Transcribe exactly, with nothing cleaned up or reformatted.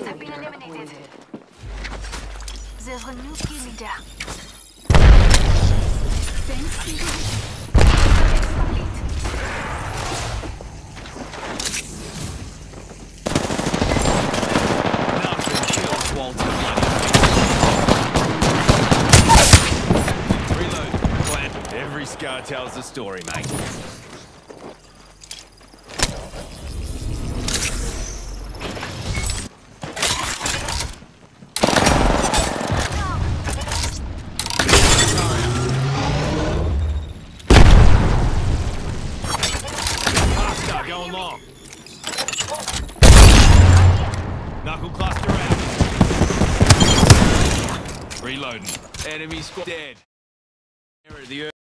Enemies have been eliminated. There's a new kill leader. Fence in position. Complete. Nothing kills Walter Money. Reload. Plan. Every scar tells a story, mate. Going long. Knuckle cluster out. Reloading. Enemy squad dead. The